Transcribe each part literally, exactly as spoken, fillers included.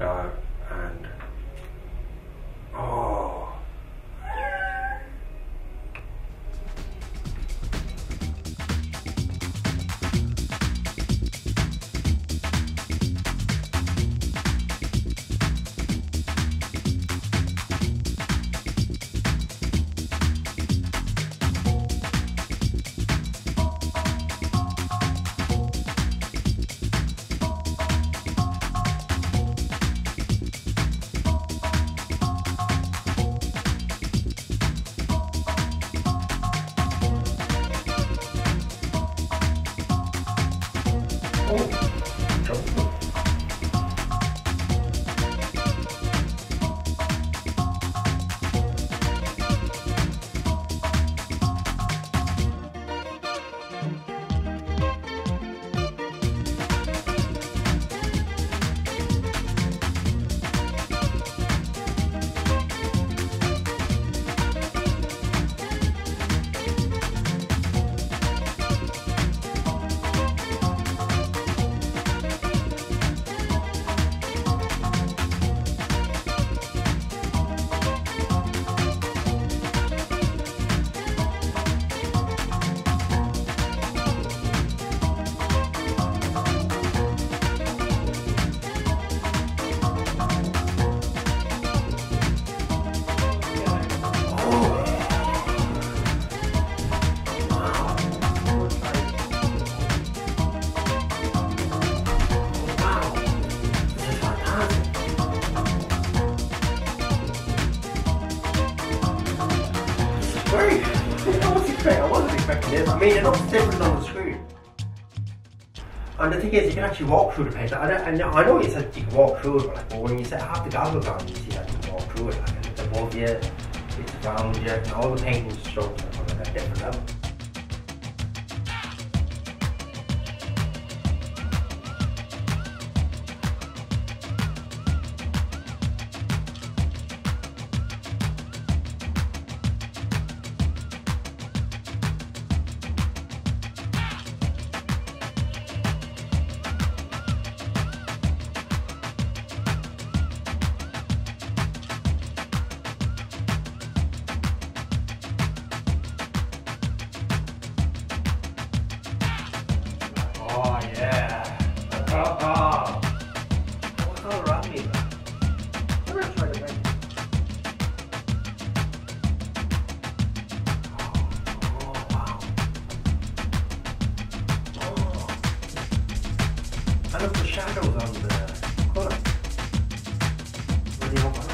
Uh, and oh. Great! I wasn't expecting, I wasn't expecting this. I mean, it looks different on the screen. And the thing is, you can actually walk through the paint. I know, I know, I know you said you can walk through it, but, like, but when you set half the goggles on, you see that you can walk through it. Like, and it's above you, it's around you, and all the painting strokes are at a different level. Oh yeah. Oh, oh. What's all around me, man? I'm gonna try to make it. Oh, oh wow. Oh. I look the shadows on the colour. When you open it.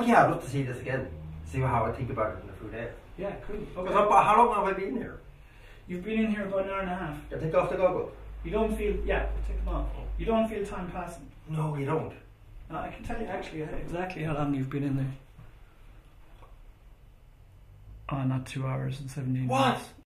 Oh yeah, I'd love to see this again. See how I think about it in a few days. Yeah, cool. Because Okay. how long have I been here? You've been in here about an hour and a half. I take off the goggles. You don't feel, yeah, take them off. You don't feel time passing. No, you don't. No, I can tell you actually exactly how long you've been in there. Oh, not two hours and seventeen What? minutes.